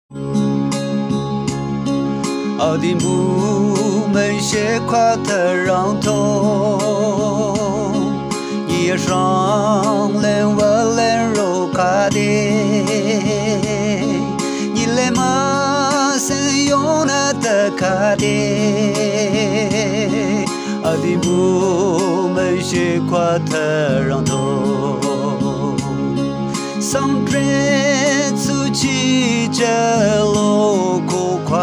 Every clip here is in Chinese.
奥丁不门斜跨的让头，一双人我人肉卡的，你来嘛是用那的卡的，奥丁不门斜跨的让头。上阵出去这路苦宽，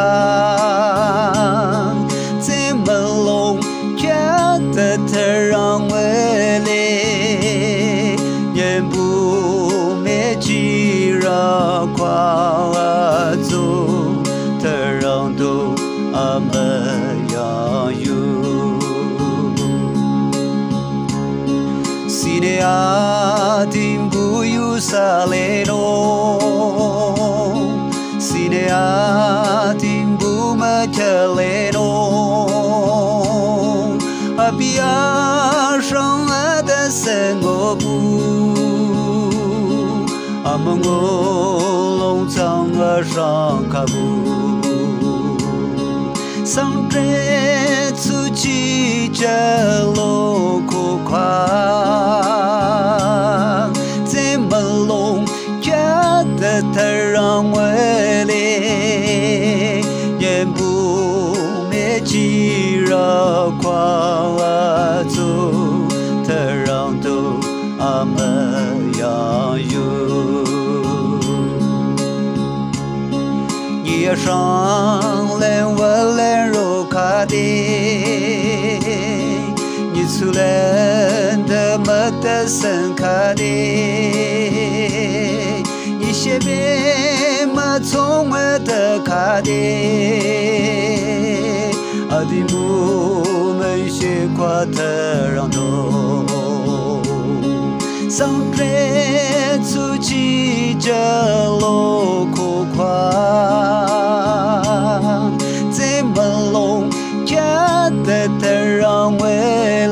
在门楼看得他让为嘞，人不灭几让夸走，他让都阿没样有。西内阿丁不有啥来弄，西内阿丁不么克来弄，阿比亚上阿的生活不，阿蒙我龙藏阿上卡不，上阵出去这路苦宽。他让我嘞，也不灭几绕跨走，他让都阿没样有。你上来我来肉卡的，你出来的没得生卡的。些别嘛从我的卡的，阿的木门斜跨的让头，上阵出去这路苦宽，在门笼看得他让我。